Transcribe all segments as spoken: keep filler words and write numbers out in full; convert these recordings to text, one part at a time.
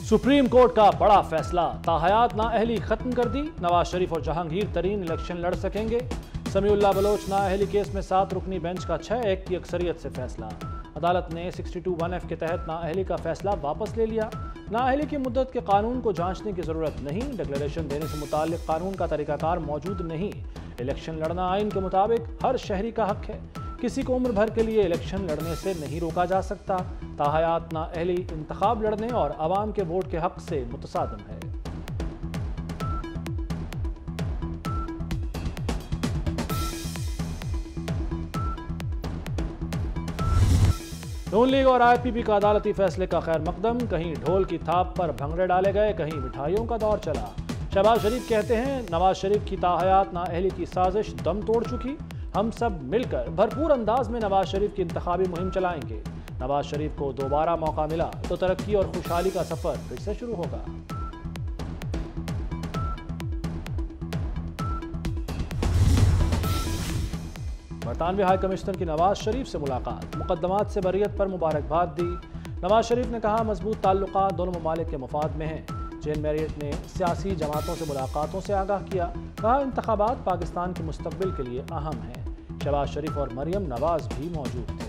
Supreme court का बड़ा फैसला, ताहयात नाअहली खत्म कर दी। नवाज शरीफ और जहांगीर तरीन इलेक्शन लड़ सकेंगे। समीउल्लाह बलोच नाअहली केस में सात रुकनी बेंच का छह एक की अक्सरियत से फैसला। अदालत ने सिक्सटी टू वन एफ के तहत नाअहली का फैसला वापस ले लिया। नाअहली की मुद्दत के कानून को जांचने की जरूरत नहीं। डिक्लेरेशन देने से मुताल्लिक कानून का तरीकाकार मौजूद नहीं। इलेक्शन लड़ना आइन के मुताबिक हर शहरी का हक है। किसी को उम्र भर के लिए इलेक्शन लड़ने से नहीं रोका जा सकता। ताहयात नाअहली इंतखाब लड़ने और अवाम के वोट के हक से मुतसादिम है। नून लीग और आई पी पी का अदालती फैसले का खैर मकदम। कहीं ढोल की थाप पर भंगड़े डाले गए, कहीं मिठाइयों का दौर चला। शहबाज शरीफ कहते हैं नवाज शरीफ की ताहयात नाअहली की साजिश दम तोड़ चुकी। हम सब मिलकर भरपूर अंदाज में नवाज शरीफ की इंतखाबी मुहिम चलाएंगे। नवाज शरीफ को दोबारा मौका मिला तो तरक्की और खुशहाली का सफर फिर से शुरू होगा। बरतानवी हाई कमिश्नर की नवाज शरीफ से मुलाकात, मुकदमात से बरियत पर मुबारकबाद दी। नवाज शरीफ ने कहा मजबूत ताल्लुकात दोनों ममालिक के मफाद में हैं। जेन मैरियट ने सियासी जमातों से मुलाकातों से आगाह किया। कहा इंतखाबात पाकिस्तान के मुस्तकबिल के लिए अहम हैं। शहबाज शरीफ और मरियम नवाज भी मौजूद थे।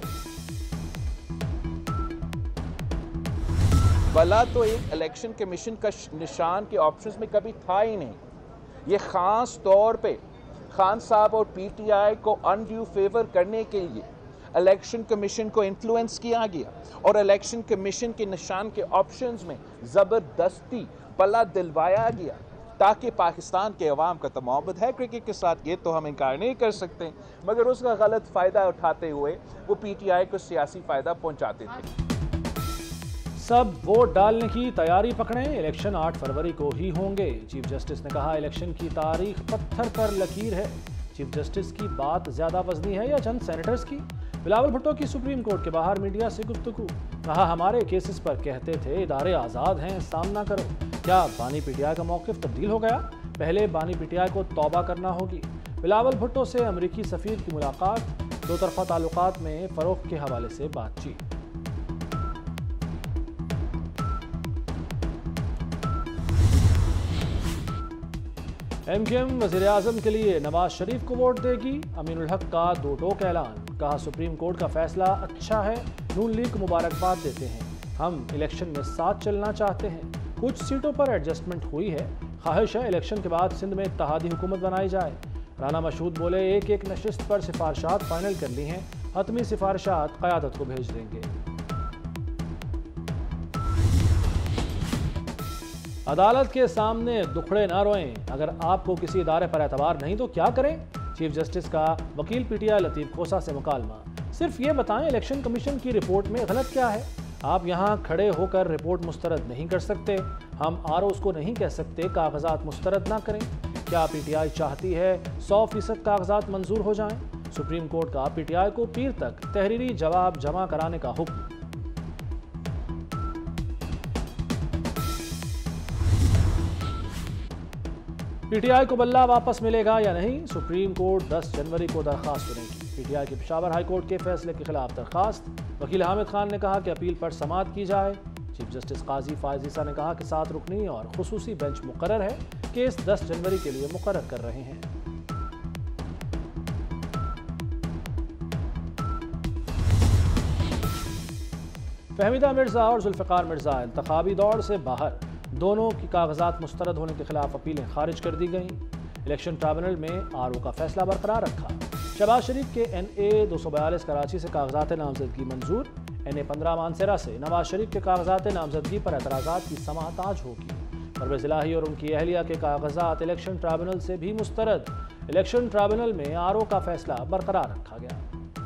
भला तो एक इलेक्शन कमीशन का निशान के ऑप्शंस में कभी था ही नहीं। ये खास तौर पे खान साहब और पीटीआई को अनड्यू फेवर करने के लिए इलेक्शन कमीशन को इन्फ्लुएंस किया गया और इलेक्शन कमीशन के निशान के ऑप्शंस में ज़बरदस्ती पला दिलवाया गया ताकि पाकिस्तान के अवाम का तो मोहब्बत है क्रिकेट के साथ, ये तो हम इनकार नहीं कर सकते, मगर उसका गलत फ़ायदा उठाते हुए वो पीटीआई को सियासी फ़ायदा पहुंचाते थे। सब वोट डालने की तैयारी पकड़ें, इलेक्शन आठ फरवरी को ही होंगे। चीफ जस्टिस ने कहा इलेक्शन की तारीख पत्थर पर लकीर है। चीफ जस्टिस की बात ज्यादा वजनी है या चंद सेनेटर्स की? बिलावल भुट्टो की सुप्रीम कोर्ट के बाहर मीडिया से गुफ्तगू। कहा हमारे केसेस पर कहते थे इदारे आज़ाद हैं, सामना करो। क्या बानी पीटीआई का मौक़िफ़ तब्दील हो गया? पहले बानी पीटीआई को तौबा करना होगी। बिलावल भुट्टो से अमरीकी सफ़ीर की मुलाकात, दो तरफ़ा ताल्लुकात में फ़रोग़ के हवाले से बातचीत। एम क्यू एम वज़ीर आज़म के लिए नवाज शरीफ को वोट देगी। अमीनुल हक का दो टोक ऐलान। कहा सुप्रीम कोर्ट का फैसला अच्छा है, नून लीग को मुबारकबाद देते हैं। हम इलेक्शन में साथ चलना चाहते हैं। कुछ सीटों पर एडजस्टमेंट हुई है। ख्वाहिश है इलेक्शन के बाद सिंध में इत्तेहादी हुकूमत बनाई जाए। राना मशहूद बोले एक एक नशिस्त पर सिफारिशात फाइनल कर ली हैं, हतमी सिफारिशात क़यादत को भेज देंगे। अदालत के सामने दुखड़े ना रोएं, अगर आपको किसी इदारे पर एतबार नहीं तो क्या करें? चीफ जस्टिस का वकील पीटीआई लतीफ़ खोसा से मुकालमा। सिर्फ ये बताएं इलेक्शन कमीशन की रिपोर्ट में गलत क्या है? आप यहाँ खड़े होकर रिपोर्ट मुस्तरद नहीं कर सकते। हम आर ओज़ को नहीं कह सकते कागजात मुस्तरद ना करें। क्या पीटीआई चाहती है सौ फीसद कागजात मंजूर हो जाएं? सुप्रीम कोर्ट का पीटीआई को पीर तक तहरीरी जवाब जमा कराने का हुक्म। पीटीआई को बल्ला वापस मिलेगा या नहीं? सुप्रीम कोर्ट दस जनवरी को दरखास्त सुनेगी। पीटीआई की पेशावर हाई कोर्ट के फैसले के खिलाफ दरखास्त। वकील हामिद खान ने कहा कि अपील पर समाअत की जाए। चीफ जस्टिस काजी फायज ईसा ने कहा कि सात रुकनी और खुसूसी बेंच मुकर्रर है। केस दस जनवरी के लिए मुकर्रर कर रहे हैं। फहमीदा मिर्जा और जुल्फ़िकार मिर्जा इंतखाबी दौड़ से बाहर। दोनों की कागजात मुस्तरद होने के खिलाफ अपीलें खारिज कर दी गईं। इलेक्शन ट्राइब्यूनल में आर ओ का फैसला बरकरार रखा। शहबाज शरीफ के एन ए दो सौ बयालीस कराची से कागजात नामजदगी मंजूर। एन ए पंद्रह मानसरा से नवाज शरीफ के कागजात नामजदगी पर एतराज़ात की समाअत आज होगी। परवेज़ इलाही और उनकी अहलिया के कागजात इलेक्शन ट्राइब्यूनल से भी मुस्तरद। इलेक्शन ट्राइब्यूनल में आर ओ का फैसला बरकरार रखा गया।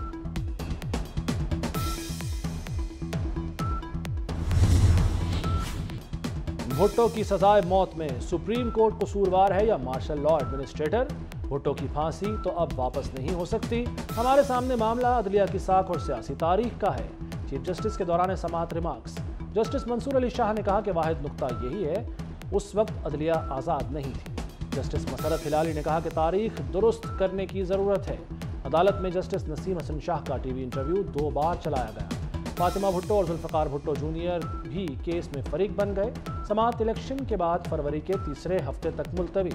भुट्टो की सजाए मौत में सुप्रीम कोर्ट कसूरवार है या मार्शल लॉ एडमिनिस्ट्रेटर? भुट्टो की फांसी तो अब वापस नहीं हो सकती। हमारे सामने मामला अदलिया की साख और सियासी तारीख का है। चीफ जस्टिस के दौरान समाअत रिमार्क्स। जस्टिस मंसूर अली शाह ने कहा कि वाहिद नुक्ता यही है उस वक्त अदलिया आज़ाद नहीं थी। जस्टिस मसरत हिलाली ने कहा कि तारीख दुरुस्त करने की ज़रूरत है। अदालत में जस्टिस नसीम हसन शाह का टीवी इंटरव्यू दो बार चलाया गया। फातिमा भुट्टो और जुल्फकार भुट्टो जूनियर भी केस में फरीक बन गए। समाअत इलेक्शन के बाद फरवरी के तीसरे हफ्ते तक मुलतवी।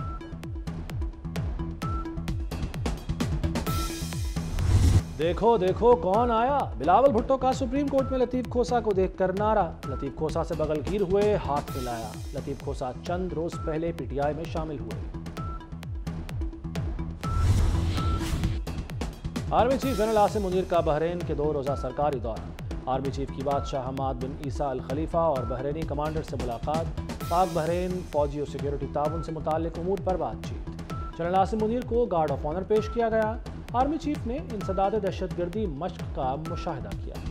देखो देखो कौन आया, बिलावल भुट्टो का सुप्रीम कोर्ट में लतीफ खोसा को देखकर नारा। लतीफ खोसा से बगलगीर हुए, हाथ मिलाया। लतीफ खोसा चंद रोज पहले पीटीआई में शामिल हुए। Army chief general Asim Munir का बहरीन के दो रोजा सरकारी दौरा। आर्मी चीफ की बादशाह हमाद बिन ईसा अल खलीफा और बहरीनी कमांडर से मुलाकात। पाक बहरीन फौजी और सिक्योरिटी ताउन से मुताल्लिक उमूर पर बातचीत। जनरल आसिम मुनीर को गार्ड ऑफ ऑनर पेश किया गया। आर्मी चीफ ने इंसदाद दहशतगर्दी मश्क का मुशाहिदा किया।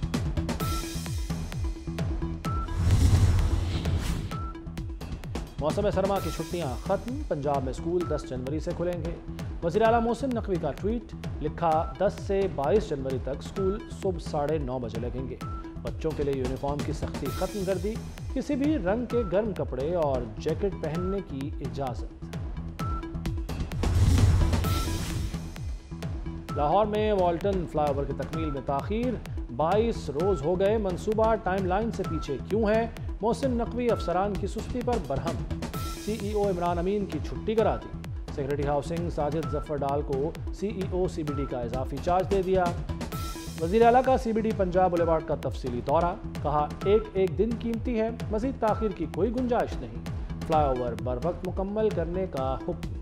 मौसम सरमा की छुट्टियां खत्म, पंजाब में स्कूल दस जनवरी से खुलेंगे। वज़ीर आला मोहसिन नकवी का ट्वीट, लिखा दस से बाईस जनवरी तक स्कूल सुबह साढ़े नौ बजे लगेंगे। बच्चों के लिए यूनिफॉर्म की सख्ती खत्म कर दी, किसी भी रंग के गर्म कपड़े और जैकेट पहनने की इजाजत। लाहौर में वॉल्टन फ्लाईओवर की तकमील में ताखीर, बाईस रोज हो गए, मंसूबा टाइमलाइन से पीछे क्यों है? मोहसिन नकवी अफसरान की सुस्ती पर बरहम। सीईओ इमरान अमीन की छुट्टी करा दी। सेक्रेटरी हाउसिंग साजिद जफर डाल को सीईओ सीबीडी का इजाफी चार्ज दे दिया। वज़ीर आला का सीबीडी पंजाब बुलेवार्ड का तफसीली दौरा, कहा एक एक दिन कीमती है, मजीद ताखीर की कोई गुंजाइश नहीं। फ्लाईओवर बर वक्त मुकम्मल करने का हुक्म।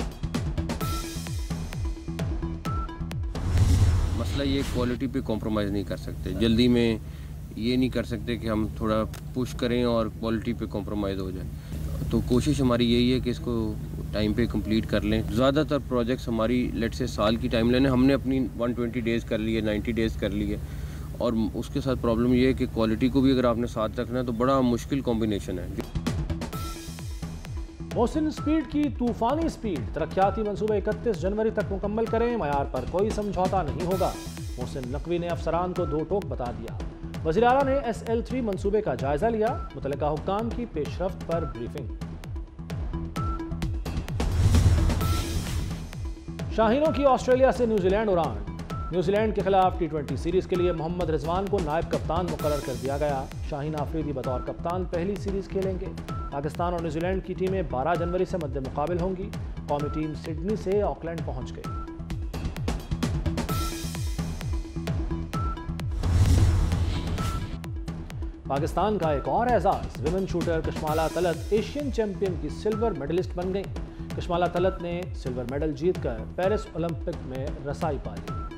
मसला ये क्वालिटी पे कॉम्प्रोमाइज़ नहीं कर सकते, जल्दी में ये नहीं कर सकते कि हम थोड़ा पुश करें और क्वालिटी पे कॉम्प्रोमाइज़ हो जाए। तो कोशिश हमारी यही है कि इसको टाइम पे कंप्लीट कर लें। ज़्यादातर प्रोजेक्ट्स हमारी लेट से साल की टाइमलाइन है, हमने अपनी एक सौ बीस डेज़ कर ली है, नब्बे डेज़ कर ली है। और उसके साथ प्रॉब्लम ये है कि क्वालिटी को भी अगर आपने साथ रखना है तो बड़ा मुश्किल कॉम्बिनेशन है। मोहसिन स्पीड की तूफानी स्पीड, तरक्याती मंसूबे इकतीस जनवरी तक मुकम्मल करें, मयार पर कोई समझौता नहीं होगा। मोहसिन नकवी ने अफसरान को दो टोक बता दिया। वज़ीर आला ने एस एल थ्री मंसूबे का जायजा लिया, मुतल्लिका हुक्काम की पेशरफ्त पर ब्रीफिंग। शाहीनों की ऑस्ट्रेलिया से न्यूजीलैंड उड़ान। न्यूजीलैंड के खिलाफ टी ट्वेंटी सीरीज के लिए मोहम्मद रिजवान को नायब कप्तान मुकर्रर कर दिया गया। शाहीन आफरीदी बतौर कप्तान पहली सीरीज खेलेंगे। पाकिस्तान और न्यूजीलैंड की टीमें बारह जनवरी से मद्दे मुकाबिल होंगी। कौमी टीम सिडनी से ऑकलैंड पहुंच गई। पाकिस्तान का एक और एजाज, women shooter Kashmala Talat Asian champion की सिल्वर मेडलिस्ट बन गई। कशमाला तलत ने सिल्वर मेडल जीतकर पेरिस ओलंपिक में रसाई पा ली।